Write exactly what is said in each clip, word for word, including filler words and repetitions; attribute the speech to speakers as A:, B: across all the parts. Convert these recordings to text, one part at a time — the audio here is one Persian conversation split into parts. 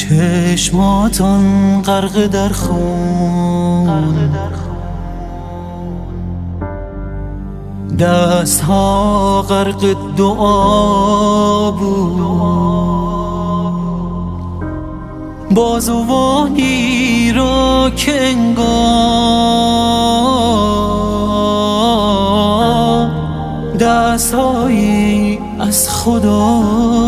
A: چشماتان غرق در خون، دست ها غرق دعا بود، بازوانی را که انگار دست هایی از خدا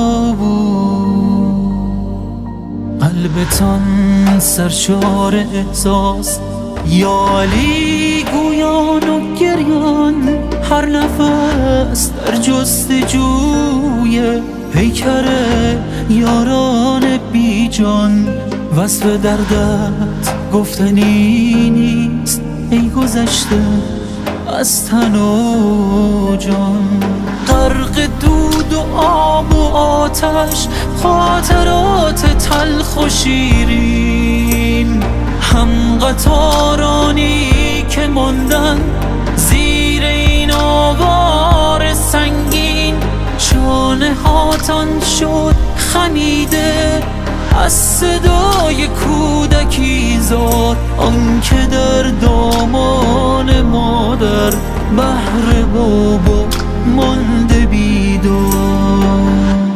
A: بود. قلبتان سرشار احساس، یا علی گویان و گریان، هر نفس در جستجوی پیکر یاران بی جان. وصف دردت گفتنی نیست ای گذشته از تن و جان. غرق دود و آب و آتش، خاطرات تلخ و شیرین، هم قطارانی که ماندن زیر این آوار سنگین. شانه هاتان شد خمیده از صدای کودکی زاد، آن که در دامان مادر بهر بابا مانده بیدار.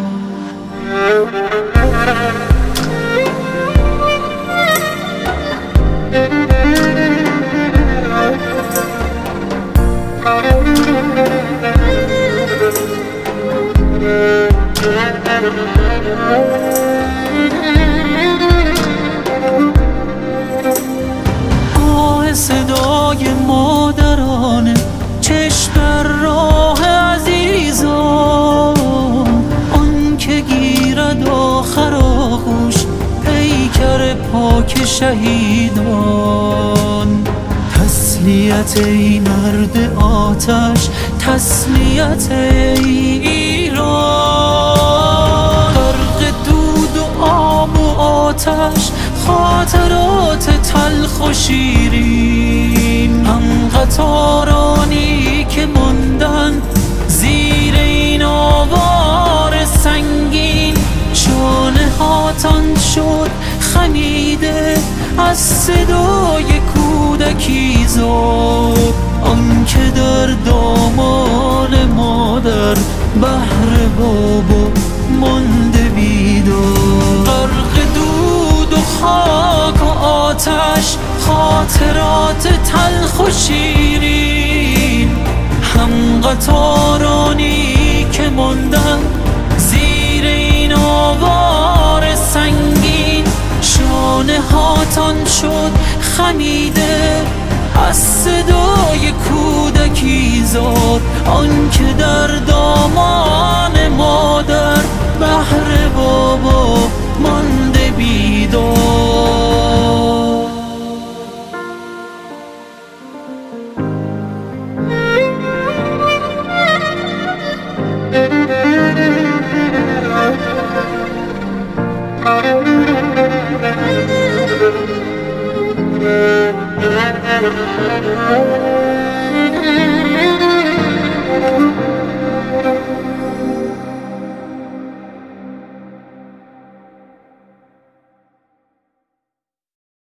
A: آه صدای مادرانه، چشم در راه عزیزان، آن که گیرد آخر آغوش پیکر پاک شهیدان. تسلیت ای مرد آتش، تسلیت ای ایران. غرق دود و آب و آتش، خاطرات تلخ و شیرین، هم قطارانی که ماندن زیر این آوار سنگین. شانه هاتان شد خمیده از صدای کودکی زاد، آن که در دامان مادر بهر بابا مانده بیدار. غرق دود و خاک و آتش، خاطرات تلخ و شیرین، هم قطارانی که ماندن زیر این آوار سنگین. شانه هاتان شد خمیده از صدای کودکی زاد، آن که در دامان مادر بهر بابا مانده بیدار.
B: Thank you.